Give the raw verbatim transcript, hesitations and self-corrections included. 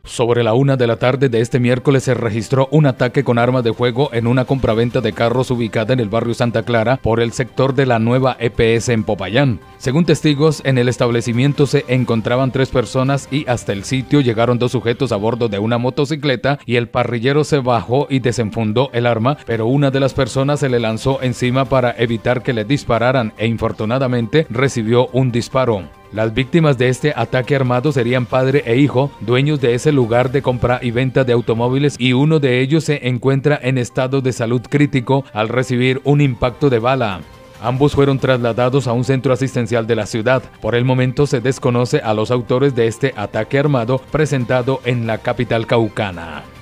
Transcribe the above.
Sobre la una de la tarde de este miércoles se registró un ataque con armas de fuego en una compraventa de carros ubicada en el barrio Santa Clara por el sector de la Nueva E P S en Popayán. Según testigos, en el establecimiento se encontraban tres personas y hasta el sitio llegaron dos sujetos a bordo de una motocicleta y el parrillero se bajó y desenfundó el arma, pero una de las personas se le lanzó encima para evitar que le dispararan e infortunadamente recibió un disparo. Las víctimas de este ataque armado serían padre e hijo, dueños de ese lugar de compra y venta de automóviles, y uno de ellos se encuentra en estado de salud crítico al recibir un impacto de bala. Ambos fueron trasladados a un centro asistencial de la ciudad. Por el momento se desconoce a los autores de este ataque armado presentado en la capital caucana.